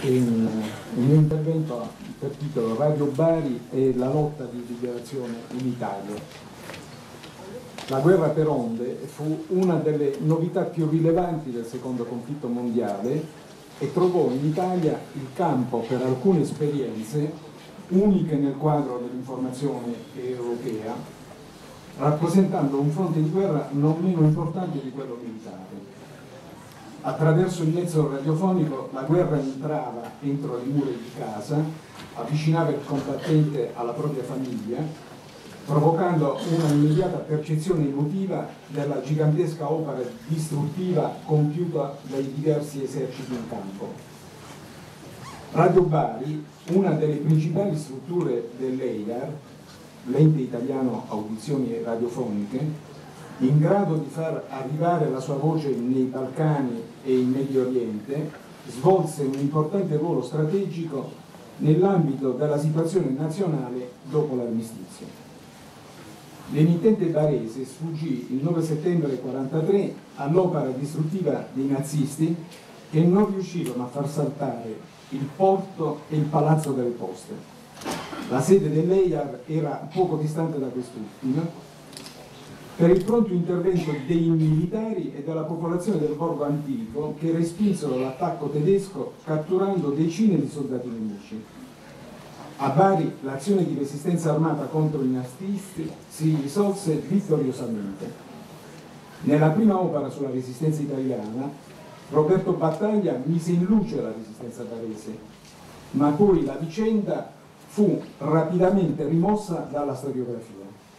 Il mio intervento per titolo Radio Bari e la lotta di liberazione in Italia. La guerra per onde fu una delle novità più rilevanti del secondo conflitto mondiale e trovò in Italia il campo per alcune esperienze uniche nel quadro dell'informazione europea, rappresentando un fronte di guerra non meno importante di quello militare. Attraverso il mezzo radiofonico la guerra entrava entro le mura di casa, avvicinava il combattente alla propria famiglia, provocando una immediata percezione emotiva della gigantesca opera distruttiva compiuta dai diversi eserciti in campo. Radio Bari, una delle principali strutture dell'EIAR, l'ente italiano audizioni radiofoniche, in grado di far arrivare la sua voce nei Balcani e in Medio Oriente, svolse un importante ruolo strategico nell'ambito della situazione nazionale dopo l'armistizio. L'emittente barese sfuggì il 9 settembre 1943 all'opera distruttiva dei nazisti che non riuscirono a far saltare il porto e il palazzo delle poste. La sede dell'EIAR era poco distante da quest'ultima. Per il pronto intervento dei militari e della popolazione del borgo antico che respinsero l'attacco tedesco catturando decine di soldati nemici. A Bari l'azione di resistenza armata contro i nazisti si risolse vittoriosamente. Nella prima opera sulla resistenza italiana, Roberto Battaglia mise in luce la resistenza barese, ma poi la vicenda fu rapidamente rimossa dalla storiografia.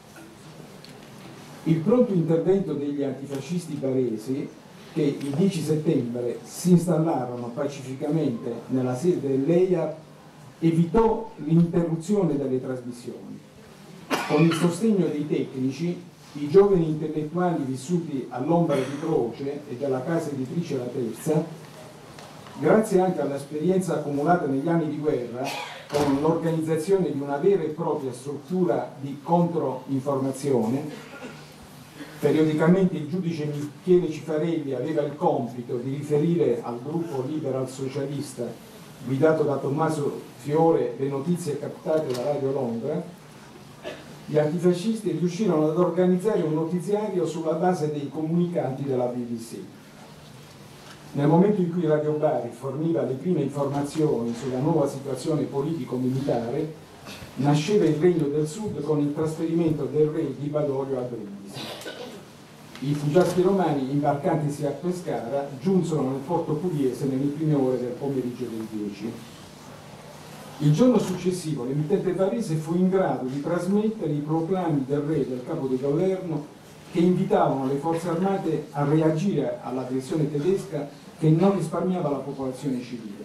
Il pronto intervento degli antifascisti baresi, che il 10 settembre si installarono pacificamente nella sede dell'EIAR, evitò l'interruzione delle trasmissioni. Con il sostegno dei tecnici, i giovani intellettuali vissuti all'ombra di Croce e della casa editrice La Terza, grazie anche all'esperienza accumulata negli anni di guerra, con l'organizzazione di una vera e propria struttura di controinformazione. Periodicamente il giudice Michele Cifarelli aveva il compito di riferire al gruppo liberal socialista guidato da Tommaso Fiore le notizie captate da Radio Londra. Gli antifascisti riuscirono ad organizzare un notiziario sulla base dei comunicati della BBC. Nel momento in cui Radio Bari forniva le prime informazioni sulla nuova situazione politico-militare, nasceva il Regno del Sud con il trasferimento del re di Badoglio a Brindisi. I fuggiaschi romani, imbarcatisi a Pescara, giunsero nel porto pugliese nelle prime ore del pomeriggio del 10. Il giorno successivo l'emittente barese fu in grado di trasmettere i proclami del re e del capo di governo che invitavano le forze armate a reagire all'aggressione tedesca che non risparmiava la popolazione civile.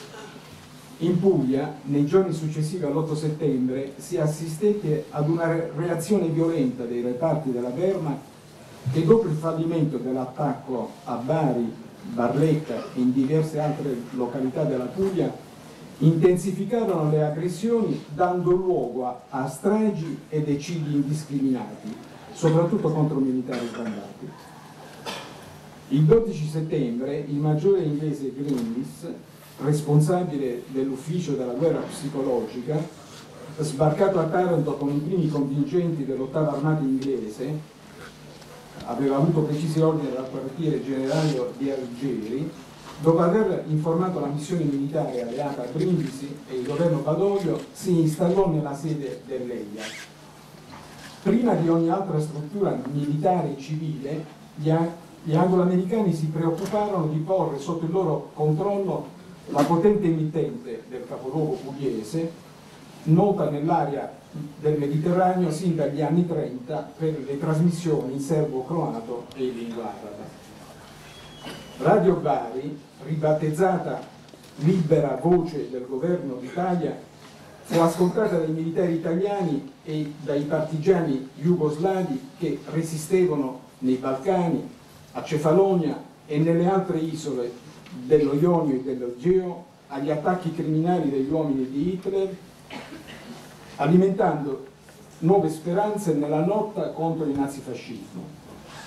In Puglia, nei giorni successivi all'8 settembre, si assistette ad una reazione violenta dei reparti della Wehrmacht che dopo il fallimento dell'attacco a Bari, Barletta e in diverse altre località della Puglia intensificarono le aggressioni dando luogo a stragi ed eccidi indiscriminati, soprattutto contro militari sbandati. Il 12 settembre il maggiore inglese Greenleaf, responsabile dell'ufficio della guerra psicologica, sbarcato a Taranto con i primi contingenti dell'8ª armata inglese, aveva avuto precisi ordini dal quartiere generale di Algeri, dopo aver informato la missione militare alleata a Brindisi e il governo Badoglio, si installò nella sede dell'EIA. Prima di ogni altra struttura militare e civile, gli anglo-americani si preoccuparono di porre sotto il loro controllo la potente emittente del capoluogo pugliese, nota nell'area del Mediterraneo sin dagli anni 30 per le trasmissioni in serbo-croato e in lingua araba. Radio Bari, ribattezzata Libera Voce del Governo d'Italia, fu ascoltata dai militari italiani e dai partigiani jugoslavi che resistevano nei Balcani, a Cefalonia e nelle altre isole dello Ionio e dell'Egeo agli attacchi criminali degli uomini di Hitler, alimentando nuove speranze nella lotta contro il nazifascismo.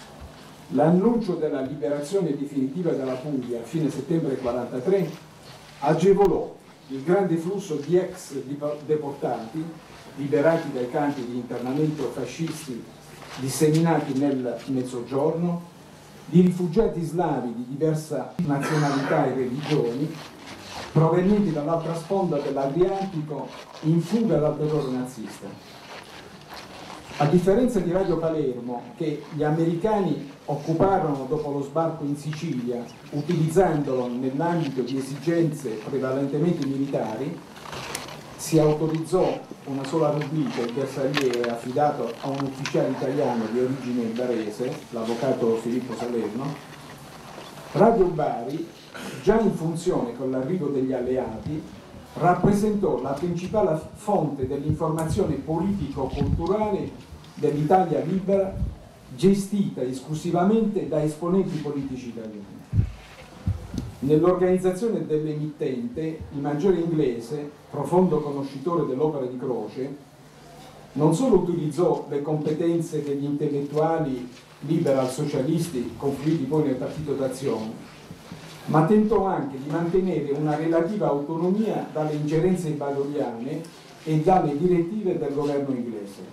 L'annuncio della liberazione definitiva della Puglia a fine settembre 1943 agevolò il grande flusso di ex deportati liberati dai campi di internamento fascisti disseminati nel Mezzogiorno, di rifugiati slavi di diversa nazionalità e religioni provenienti dall'altra sponda dell'Adriatico in fuga dal terrore nazista. A differenza di Radio Palermo, che gli americani occuparono dopo lo sbarco in Sicilia, utilizzandolo nell'ambito di esigenze prevalentemente militari, si autorizzò una sola rubrica, il bersagliere, affidato a un ufficiale italiano di origine barese, l'avvocato Filippo Salerno. Radio Bari, già in funzione con l'arrivo degli alleati, rappresentò la principale fonte dell'informazione politico-culturale dell'Italia libera, gestita esclusivamente da esponenti politici italiani. Nell'organizzazione dell'emittente, il maggiore inglese, profondo conoscitore dell'opera di Croce, non solo utilizzò le competenze degli intellettuali liberal socialisti confluiti poi nel Partito d'Azione, ma tentò anche di mantenere una relativa autonomia dalle ingerenze badoriane e dalle direttive del governo inglese.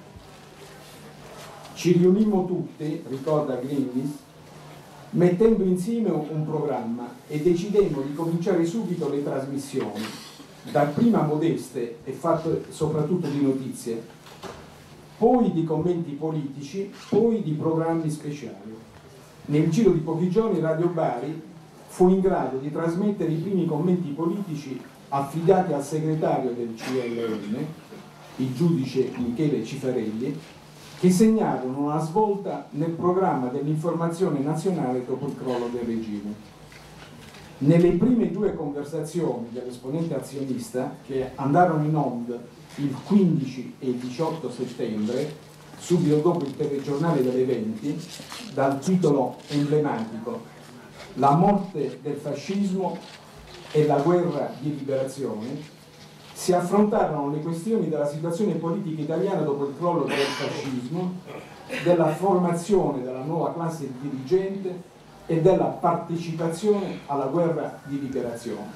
Ci riunimmo tutti, ricorda Greenleaf, mettendo insieme un programma e decidemmo di cominciare subito le trasmissioni, dapprima modeste e fatte soprattutto di notizie, poi di commenti politici, poi di programmi speciali. Nel giro di pochi giorni Radio Bari fu in grado di trasmettere i primi commenti politici affidati al segretario del CLN, il giudice Michele Cifarelli, che segnarono una svolta nel programma dell'informazione nazionale dopo il crollo del regime. Nelle prime due conversazioni dell'esponente azionista, che andarono in onda il 15 e il 18 settembre, subito dopo il telegiornale delle 20, dal titolo emblematico "La morte del fascismo e la guerra di liberazione", si affrontarono le questioni della situazione politica italiana dopo il crollo del fascismo, della formazione della nuova classe dirigente e della partecipazione alla guerra di liberazione.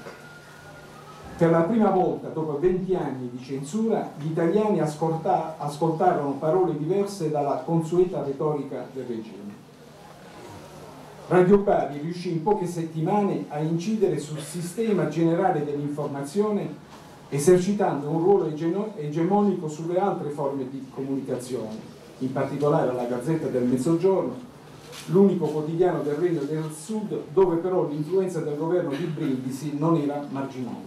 Per la prima volta, dopo 20 anni di censura, gli italiani ascoltarono parole diverse dalla consueta retorica del regime. Radio Bari riuscì in poche settimane a incidere sul sistema generale dell'informazione, esercitando un ruolo egemonico sulle altre forme di comunicazione, in particolare la Gazzetta del Mezzogiorno, l'unico quotidiano del Regno del Sud, dove però l'influenza del governo di Brindisi non era marginale.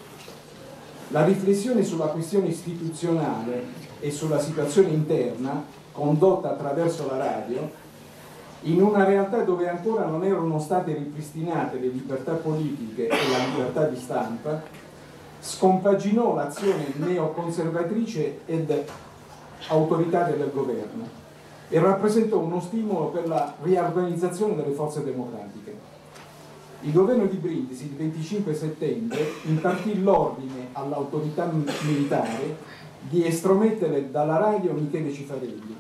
La riflessione sulla questione istituzionale e sulla situazione interna, condotta attraverso la radio, in una realtà dove ancora non erano state ripristinate le libertà politiche e la libertà di stampa, scompaginò l'azione neoconservatrice ed autoritaria del governo e rappresentò uno stimolo per la riorganizzazione delle forze democratiche. Il governo di Brindisi il 25 settembre impartì l'ordine all'autorità militare di estromettere dalla radio Michele Cifarelli.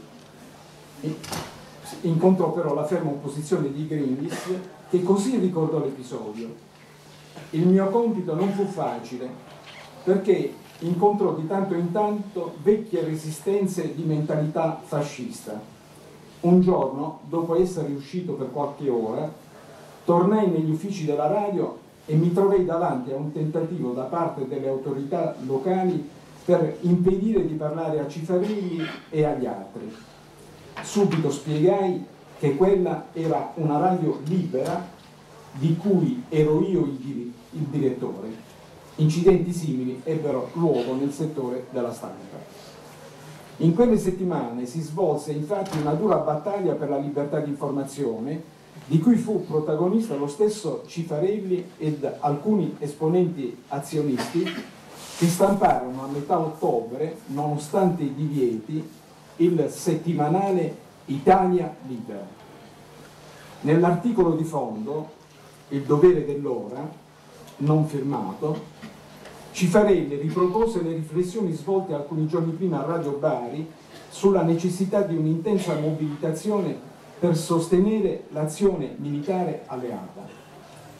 Incontrò però la ferma opposizione di Greenleaf, che così ricordò l'episodio: "Il mio compito non fu facile, perché incontrò di tanto in tanto vecchie resistenze di mentalità fascista. Un giorno, dopo essere uscito per qualche ora, tornai negli uffici della radio e mi trovai davanti a un tentativo da parte delle autorità locali per impedire di parlare a Cifarelli e agli altri. Subito spiegai che quella era una radio libera di cui ero io il direttore. Incidenti simili ebbero luogo nel settore della stampa. In quelle settimane si svolse infatti una dura battaglia per la libertà di informazione, di cui fu protagonista lo stesso Cifarelli ed alcuni esponenti azionisti, che stamparono a metà ottobre, nonostante i divieti, il settimanale Italia Libera. Nell'articolo di fondo, Il dovere dell'ora, non firmato, Cifarelli ripropose le riflessioni svolte alcuni giorni prima a Radio Bari sulla necessità di un'intensa mobilitazione per sostenere l'azione militare alleata.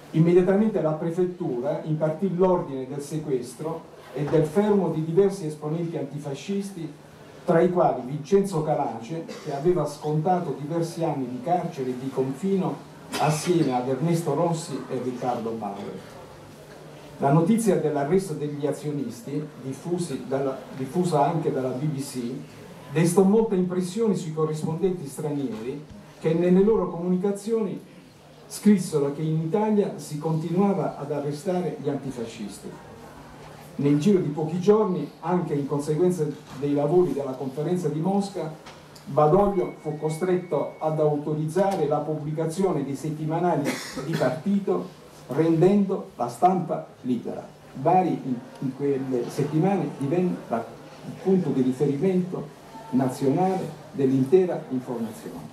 Immediatamente la prefettura impartì l'ordine del sequestro e del fermo di diversi esponenti antifascisti, tra i quali Vincenzo Calace, che aveva scontato diversi anni di carcere e di confino assieme ad Ernesto Rossi e Riccardo Bauer. La notizia dell'arresto degli azionisti, diffusa anche dalla BBC, destò molte impressioni sui corrispondenti stranieri che nelle loro comunicazioni scrissero che in Italia si continuava ad arrestare gli antifascisti. Nel giro di pochi giorni, anche in conseguenza dei lavori della conferenza di Mosca, Badoglio fu costretto ad autorizzare la pubblicazione dei settimanali di partito, rendendo la stampa libera. Bari in quelle settimane divenne il punto di riferimento nazionale dell'intera informazione.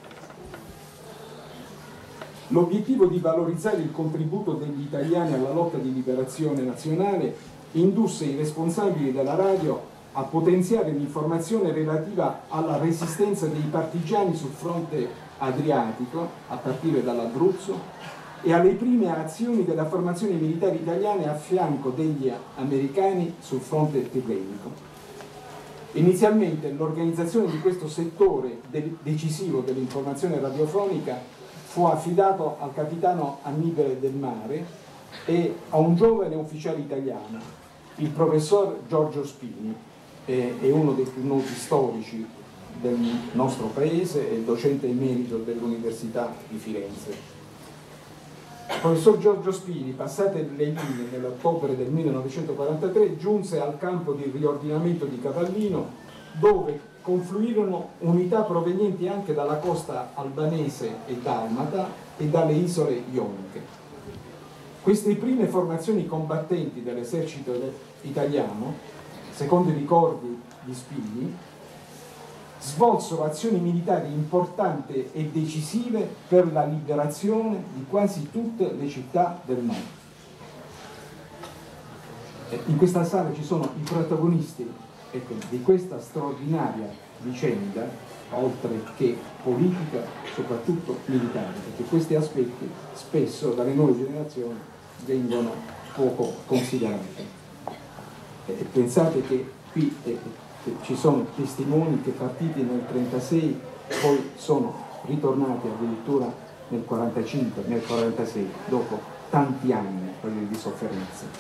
L'obiettivo di valorizzare il contributo degli italiani alla lotta di liberazione nazionale indusse i responsabili della radio a potenziare l'informazione relativa alla resistenza dei partigiani sul fronte adriatico, a partire dall'Abruzzo, e alle prime azioni della formazione militare italiana a fianco degli americani sul fronte tirrenico. Inizialmente l'organizzazione di questo settore decisivo dell'informazione radiofonica fu affidato al capitano Annibale Del Mare e a un giovane ufficiale italiano, il professor Giorgio Spini, è uno dei più noti storici del nostro paese e docente emerito dell'Università di Firenze. Il professor Giorgio Spini, passate le linee nell'ottobre del 1943, giunse al campo di riordinamento di Cavallino, dove confluirono unità provenienti anche dalla costa albanese e dalmata e dalle isole ioniche. Queste prime formazioni combattenti dell'esercito italiano, secondo i ricordi di Spini, svolsero azioni militari importanti e decisive per la liberazione di quasi tutte le città del nord. In questa sala ci sono i protagonisti, ecco, di questa straordinaria vicenda, oltre che politica, soprattutto militare, perché questi aspetti spesso dalle nuove generazioni vengono poco considerati. Pensate che qui ci sono testimoni che partiti nel 1936 poi sono ritornati addirittura nel 1945, nel 1946, dopo tanti anni di sofferenza.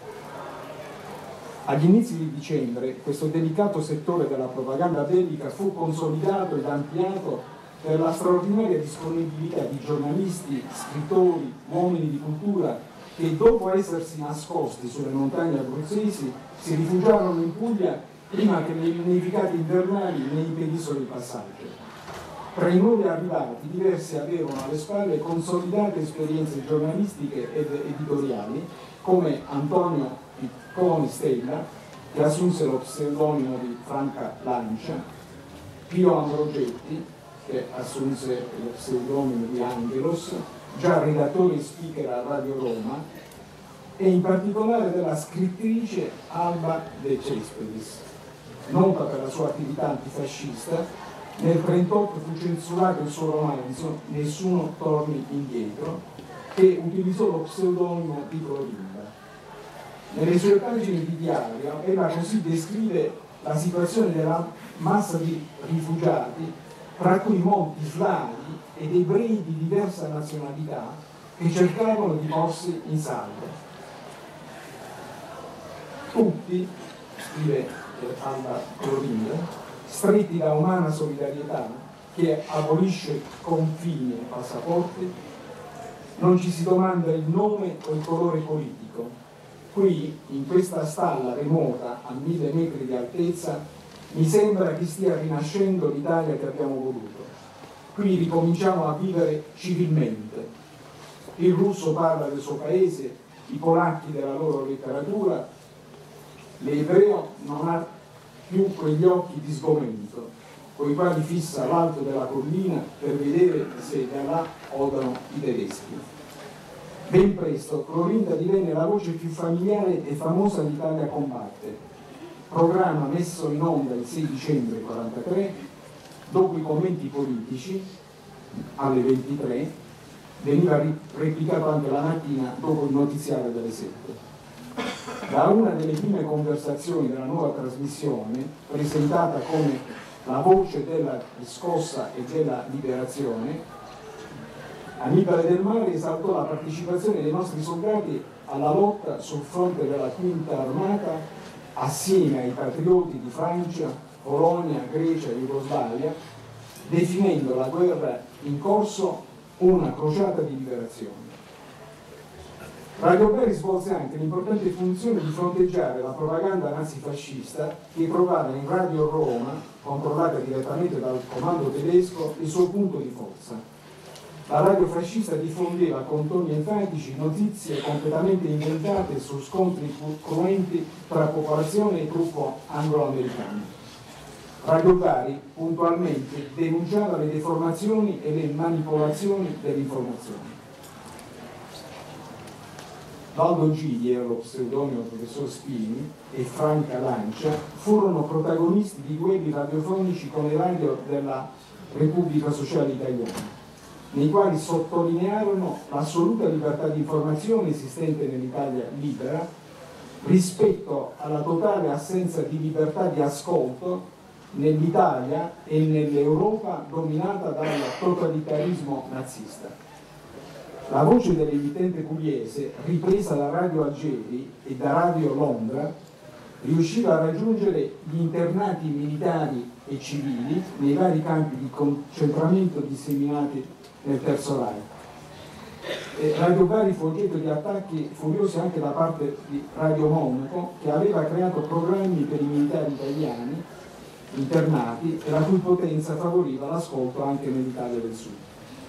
Agli inizi di dicembre questo delicato settore della propaganda bellica fu consolidato ed ampliato per la straordinaria disponibilità di giornalisti, scrittori, uomini di cultura che dopo essersi nascosti sulle montagne abruzzesi si rifugiarono in Puglia prima che le nevicate invernali ne impedissero il passaggio. Tra i nuovi arrivati, diversi avevano alle spalle consolidate esperienze giornalistiche ed editoriali, come Antonio Picconi Stella, che assunse lo pseudonimo di Franca Lancia, Pio Ambrogetti, che assunse lo pseudonimo di Angelos, già redattore e speaker a Radio Roma, e in particolare della scrittrice Alba De Cespedes, nota per la sua attività antifascista. Nel 1938 fu censurato il suo romanzo Nessuno torni indietro, che utilizzò lo pseudonimo di Clorinda. Nelle sue pagine di diario ella così descrive la situazione della massa di rifugiati, tra cui molti slavi ed ebrei di diversa nazionalità, che cercavano di porsi in salvo. Tutti, scrive Alba Clorinda, stretti da umana solidarietà che abolisce confini e passaporti, non ci si domanda il nome o il colore politico. Qui, in questa stalla remota a 1000 metri di altezza, mi sembra che stia rinascendo l'Italia che abbiamo voluto. Qui ricominciamo a vivere civilmente. Il russo parla del suo paese, i polacchi della loro letteratura, l'ebreo non ha più quegli occhi di sgomento, con i quali fissa l'alto della collina per vedere se da là odano i tedeschi. Ben presto Clorinda divenne la voce più familiare e famosa di Italia Combatte, programma messo in onda il 6 dicembre 1943, dopo i commenti politici, alle 23, veniva replicato anche la mattina dopo il notiziario delle 7. Da una delle prime conversazioni della nuova trasmissione, presentata come la voce della riscossa e della liberazione, Annibale Del Mare esaltò la partecipazione dei nostri soldati alla lotta sul fronte della Quinta Armata assieme ai patrioti di Francia, Polonia, Grecia e Jugoslavia, definendo la guerra in corso una crociata di liberazione. Radio Bari svolse anche l'importante funzione di fronteggiare la propaganda nazifascista che trovava in Radio Roma, controllata direttamente dal comando tedesco, il suo punto di forza. La radio fascista diffondeva con toni enfatici notizie completamente inventate su scontri cruenti tra popolazione e gruppo anglo-americano. Radio Bari puntualmente denunciava le deformazioni e le manipolazioni dell'informazione. Valdo Gigli, lo pseudonimo professor Spini, e Franca Lancia furono protagonisti di duelli radiofonici con le radio della Repubblica Sociale Italiana, nei quali sottolinearono l'assoluta libertà di informazione esistente nell'Italia libera rispetto alla totale assenza di libertà di ascolto nell'Italia e nell'Europa dominata dal totalitarismo nazista. La voce dell'emittente pugliese, ripresa da Radio Algeri e da Radio Londra, riusciva a raggiungere gli internati militari e civili nei vari campi di concentramento disseminati nel Terzo Reich. Radio Bari fu oggetto di attacchi furiosi anche da parte di Radio Monaco, che aveva creato programmi per i militari italiani internati e la cui potenza favoriva l'ascolto anche nell'Italia del Sud.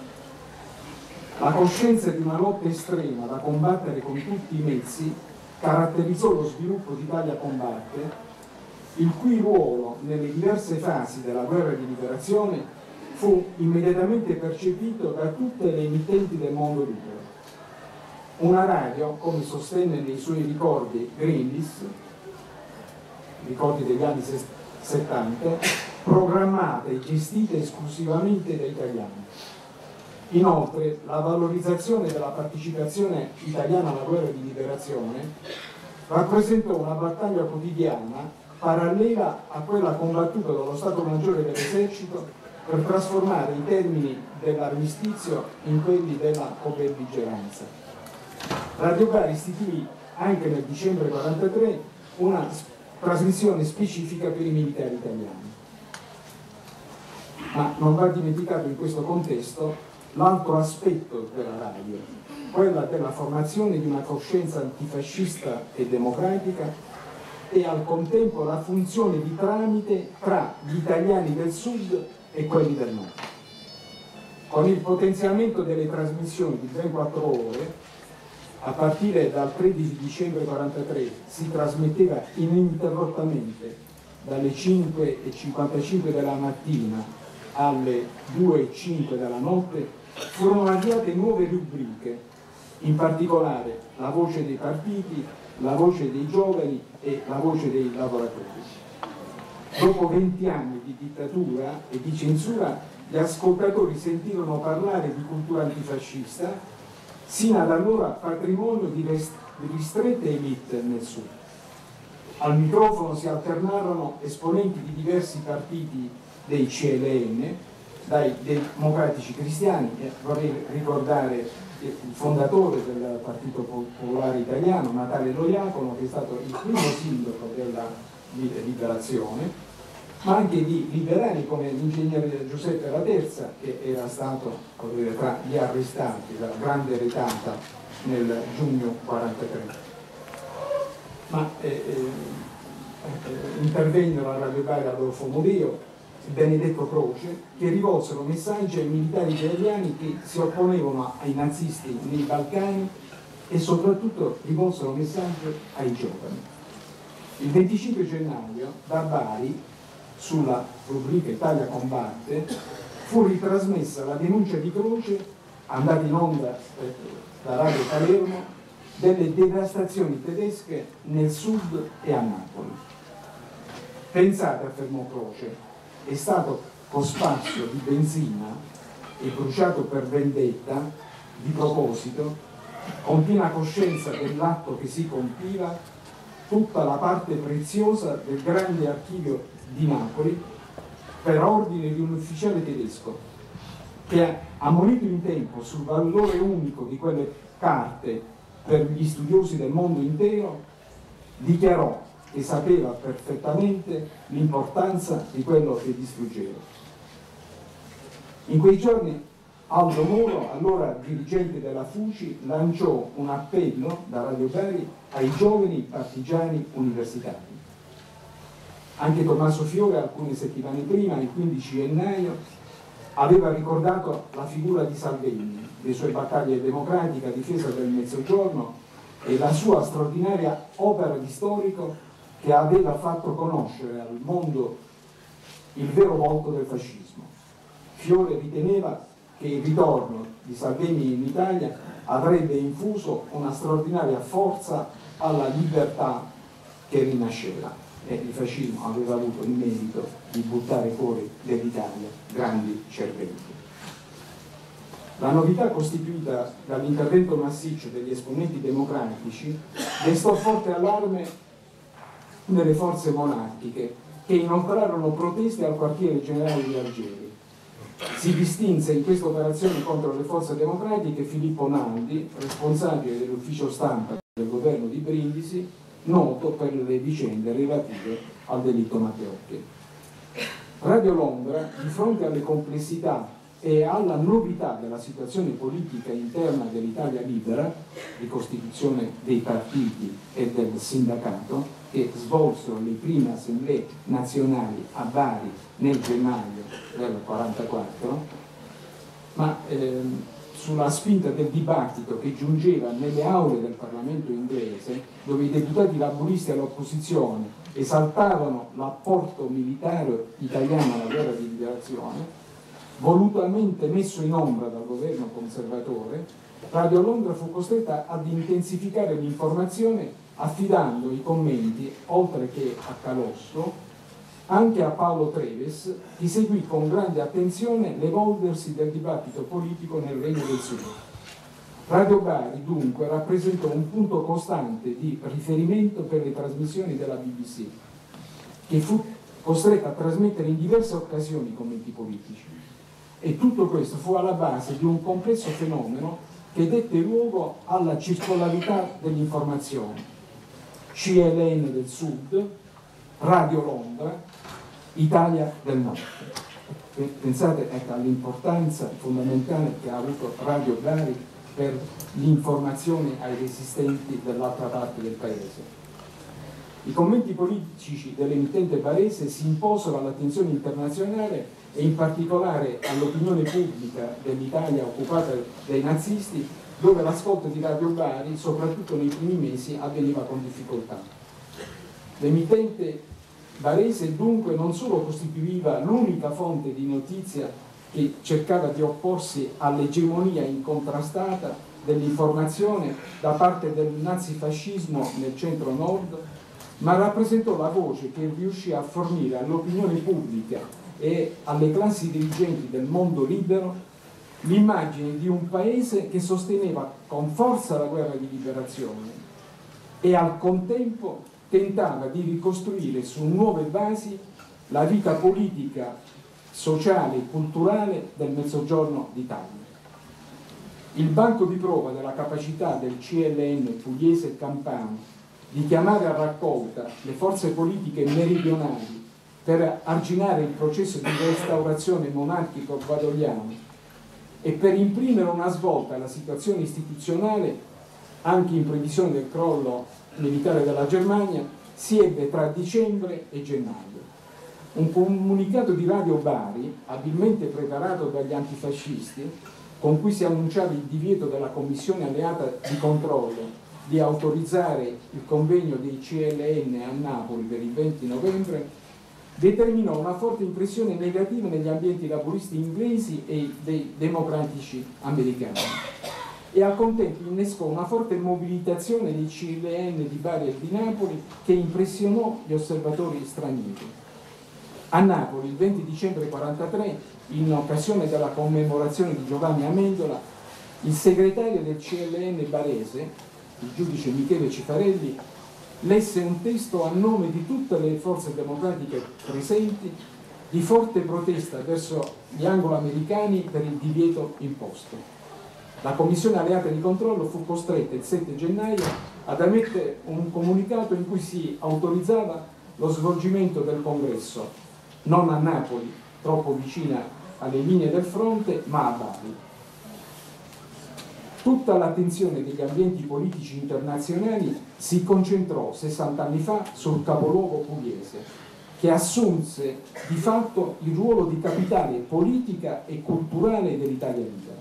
La coscienza di una lotta estrema da combattere con tutti i mezzi caratterizzò lo sviluppo d'Italia Combatte, il cui ruolo nelle diverse fasi della guerra di liberazione fu immediatamente percepito da tutte le emittenti del mondo libero. Una radio, come sostenne nei suoi ricordi Greenlis, ricordi degli anni 70, programmata e gestita esclusivamente da italiani. Inoltre, la valorizzazione della partecipazione italiana alla guerra di liberazione rappresentò una battaglia quotidiana parallela a quella combattuta dallo Stato Maggiore dell'Esercito per trasformare i termini dell'armistizio in quelli della cobelligeranza. Radio Bari istituì anche nel dicembre 1943 una trasmissione specifica per i militari italiani. Ma non va dimenticato in questo contesto l'altro aspetto della radio, quella della formazione di una coscienza antifascista e democratica e al contempo la funzione di tramite tra gli italiani del Sud e quelli del Nord. Con il potenziamento delle trasmissioni di 24 ore, a partire dal 13 dicembre 1943 si trasmetteva ininterrottamente dalle 5:55 della mattina alle 2:05 della notte, furono avviate nuove rubriche, in particolare la voce dei partiti, la voce dei giovani e la voce dei lavoratori. Dopo 20 anni di dittatura e di censura, gli ascoltatori sentirono parlare di cultura antifascista, sino ad allora patrimonio di ristrette elite nel Sud. Al microfono si alternarono esponenti di diversi partiti dei CLN, dai democratici cristiani, vorrei ricordare il fondatore del Partito Popolare Italiano, Natale Loiacono, che è stato il primo sindaco della liberazione, ma anche di liberali come l'ingegnere Giuseppe Laterza, che era stato tra gli arrestati dalla grande retata nel giugno 1943. Ma intervennero a Radio Bari Adolfo Murillo, Benedetto Croce, che rivolsero messaggi ai militari italiani che si opponevano ai nazisti nei Balcani e soprattutto rivolsero messaggi ai giovani. Il 25 gennaio da Bari, sulla rubrica Italia Combatte, fu ritrasmessa la denuncia di Croce, andata in onda da Radio Palermo, delle devastazioni tedesche nel sud e a Napoli. Pensate, affermò Croce, è stato cosparso di benzina e bruciato per vendetta di proposito, con piena coscienza dell'atto che si compiva, tutta la parte preziosa del grande archivio di Napoli per ordine di un ufficiale tedesco che, ammonito in tempo sul valore unico di quelle carte per gli studiosi del mondo intero, dichiarò che sapeva perfettamente l'importanza di quello che distruggeva. In quei giorni Aldo Moro, allora dirigente della FUCI, lanciò un appello da Radio Bari ai giovani partigiani universitari. Anche Tommaso Fiore, alcune settimane prima, il 15 gennaio, aveva ricordato la figura di Salvini, le sue battaglie democratiche a difesa del Mezzogiorno e la sua straordinaria opera di storico che aveva fatto conoscere al mondo il vero volto del fascismo. Fiore riteneva che il ritorno di Salvini in Italia avrebbe infuso una straordinaria forza alla libertà che rinasceva, e il fascismo aveva avuto il merito di buttare fuori dall'Italia grandi cervelli. La novità costituita dall'intervento massiccio degli esponenti democratici destò forte allarme nelle forze monarchiche, che inoltrarono proteste al quartiere generale di Algeri. Si distinse in questa operazione contro le forze democratiche Filippo Naldi, responsabile dell'ufficio stampa del governo di Brindisi, noto per le vicende relative al delitto Matteotti. Radio Londra, di fronte alle complessità e alla novità della situazione politica interna dell'Italia libera, ricostituzione dei partiti e del sindacato, che svolsero le prime assemblee nazionali a Bari nel gennaio del 1944, ma sulla spinta del dibattito che giungeva nelle aule del Parlamento inglese, dove i deputati laburisti all'opposizione esaltavano l'apporto militare italiano alla guerra di liberazione, volutamente messo in ombra dal governo conservatore, Radio Londra fu costretta ad intensificare l'informazione affidando i commenti, oltre che a Calosso, anche a Paolo Treves, che seguì con grande attenzione l'evolversi del dibattito politico nel Regno del Sud. Radio Bari dunque rappresentò un punto costante di riferimento per le trasmissioni della BBC, che fu costretta a trasmettere in diverse occasioni i commenti politici. E tutto questo fu alla base di un complesso fenomeno che dette luogo alla circolarità dell'informazione. CLN del Sud, Radio Londra, Italia del Nord. Pensate all'importanza fondamentale che ha avuto Radio Bari per l'informazione ai resistenti dell'altra parte del paese. I commenti politici dell'emittente barese si imposero all'attenzione internazionale e in particolare all'opinione pubblica dell'Italia occupata dai nazisti, dove l'ascolto di Radio Bari, soprattutto nei primi mesi, avveniva con difficoltà. L'emittente barese dunque non solo costituiva l'unica fonte di notizia che cercava di opporsi all'egemonia incontrastata dell'informazione da parte del nazifascismo nel centro-nord, ma rappresentò la voce che riuscì a fornire all'opinione pubblica e alle classi dirigenti del mondo libero l'immagine di un paese che sosteneva con forza la guerra di liberazione e al contempo tentava di ricostruire su nuove basi la vita politica, sociale e culturale del Mezzogiorno d'Italia. Il banco di prova della capacità del CLN pugliese e campano di chiamare a raccolta le forze politiche meridionali per arginare il processo di restaurazione monarchico-badogliano e per imprimere una svolta alla situazione istituzionale, anche in previsione del crollo militare della Germania, si ebbe tra dicembre e gennaio. Un comunicato di Radio Bari, abilmente preparato dagli antifascisti, con cui si annunciava il divieto della Commissione alleata di controllo di autorizzare il convegno dei CLN a Napoli per il 20 novembre, determinò una forte impressione negativa negli ambienti laburisti inglesi e dei democratici americani e al contempo innescò una forte mobilitazione dei CLN di Bari e di Napoli che impressionò gli osservatori stranieri. A Napoli, il 20 dicembre 1943, in occasione della commemorazione di Giovanni Amendola, il segretario del CLN barese, il giudice Michele Cifarelli, lesse un testo a nome di tutte le forze democratiche presenti di forte protesta verso gli anglo-americani per il divieto imposto. La Commissione Alleata di Controllo fu costretta il 7 gennaio ad emettere un comunicato in cui si autorizzava lo svolgimento del congresso, non a Napoli, troppo vicina alle linee del fronte, ma a Bari. Tutta l'attenzione degli ambienti politici internazionali si concentrò 60 anni fa sul capoluogo pugliese, che assunse di fatto il ruolo di capitale politica e culturale dell'Italia libera.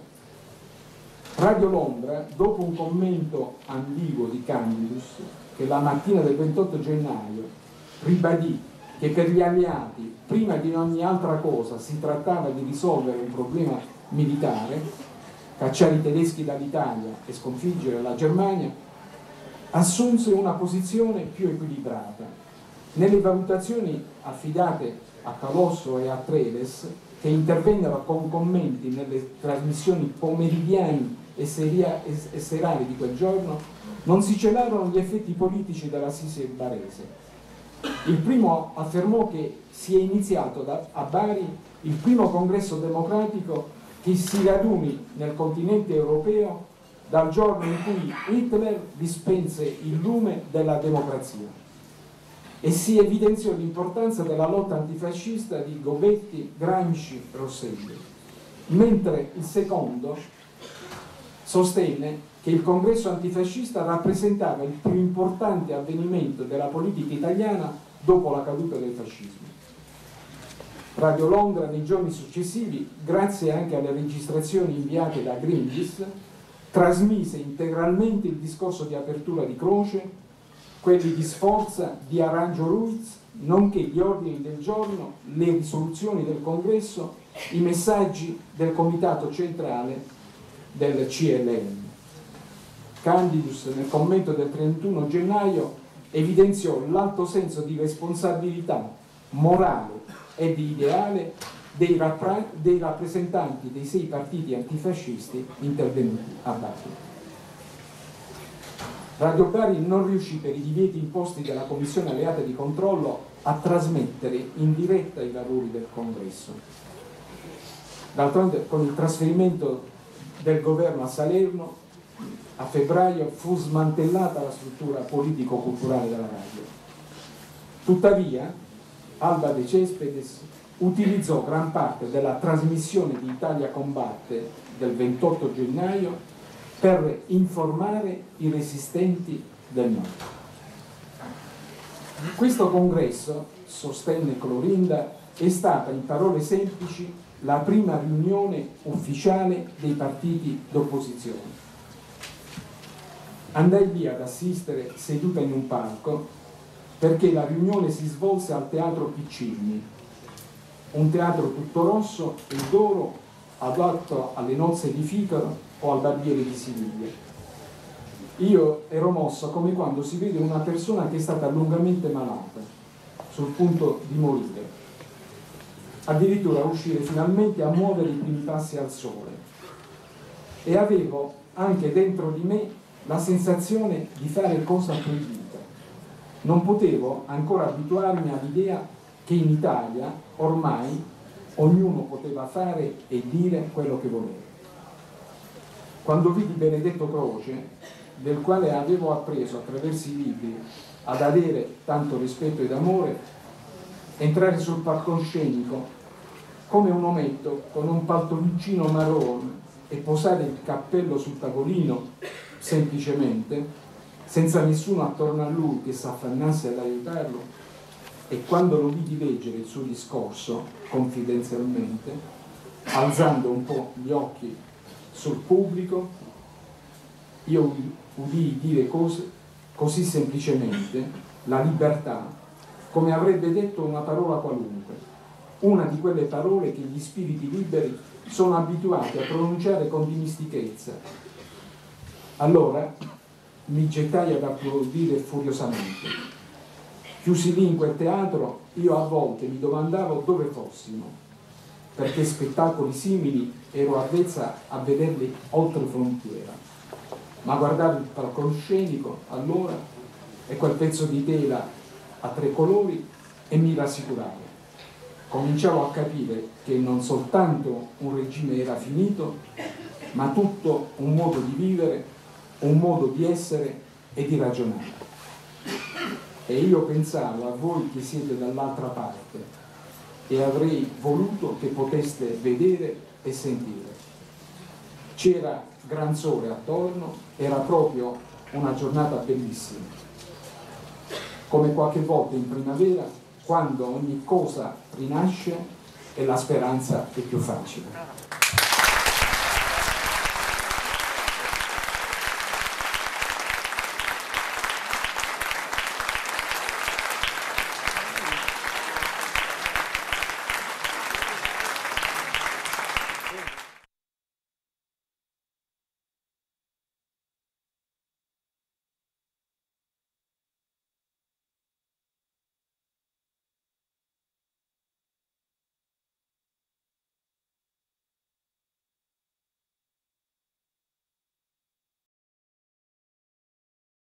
Radio Londra, dopo un commento ambiguo di Candidus, che la mattina del 28 gennaio ribadì che per gli alleati, prima di ogni altra cosa, si trattava di risolvere un problema militare, cacciare i tedeschi dall'Italia e sconfiggere la Germania, assunse una posizione più equilibrata. Nelle valutazioni affidate a Calosso e a Treves, che intervennero con commenti nelle trasmissioni pomeridiane e serali di quel giorno, non si celarono gli effetti politici dell'assise barese. Il primo affermò che si è iniziato a Bari il primo congresso democratico che si raduni nel continente europeo dal giorno in cui Hitler dispense il lume della democrazia, e si evidenziò l'importanza della lotta antifascista di Gobetti, Gramsci, Rosselli, mentre il secondo sostenne che il congresso antifascista rappresentava il più importante avvenimento della politica italiana dopo la caduta del fascismo. Radio Londra nei giorni successivi, grazie anche alle registrazioni inviate da Greenpeace, trasmise integralmente il discorso di apertura di Croce, quelli di Sforza, di Aranjo Ruiz, nonché gli ordini del giorno, le risoluzioni del congresso, i messaggi del comitato centrale del CLN. Candidus, nel commento del 31 gennaio, evidenziò l'alto senso di responsabilità morale e di ideale dei rappresentanti dei 6 partiti antifascisti intervenuti a Bari. Radio Bari non riuscì, per i divieti imposti dalla Commissione Alleata di Controllo, a trasmettere in diretta i lavori del congresso. D'altronde, con il trasferimento del governo a Salerno, a febbraio fu smantellata la struttura politico-culturale della radio. Tuttavia, Alba De Cespedes utilizzò gran parte della trasmissione di Italia Combatte del 28 gennaio per informare i resistenti del nord. Questo congresso, sostenne Clorinda, è stata, in parole semplici, la prima riunione ufficiale dei partiti d'opposizione. Andai lì ad assistere seduta in un palco, perché la riunione si svolse al Teatro Piccini, un teatro tutto rosso e d'oro adatto alle nozze di Ficaro o al Barbiere di Siviglia. Io ero mosso come quando si vede una persona che è stata lungamente malata, sul punto di morire, addirittura riuscire finalmente a muovere i primi passi al sole, e avevo anche dentro di me la sensazione di fare cosa proibita. Non potevo ancora abituarmi all'idea che in Italia ormai ognuno poteva fare e dire quello che voleva. Quando vidi Benedetto Croce, del quale avevo appreso attraverso i libri ad avere tanto rispetto ed amore, entrare sul palcoscenico come un ometto con un paltoncino marrone e posare il cappello sul tavolino semplicemente, senza nessuno attorno a lui che si affannasse ad aiutarlo, e quando lo vidi leggere il suo discorso confidenzialmente, alzando un po' gli occhi sul pubblico, io udii dire cose così semplicemente, la libertà, come avrebbe detto una parola qualunque, una di quelle parole che gli spiriti liberi sono abituati a pronunciare con dimestichezza. Allora mi gettai ad applaudire furiosamente. Chiusi lì in quel teatro, io a volte mi domandavo dove fossimo. perché spettacoli simili ero avvezza a vederli oltre frontiera. Ma guardare il palcoscenico allora e quel pezzo di tela a 3 colori e mi rassicurava. Cominciavo a capire che non soltanto un regime era finito, ma tutto un modo di vivere, un modo di essere e di ragionare. E io pensavo a voi che siete dall'altra parte e avrei voluto che poteste vedere e sentire. C'era gran sole attorno, era proprio una giornata bellissima. Come qualche volta in primavera, quando ogni cosa rinasce e la speranza è più facile.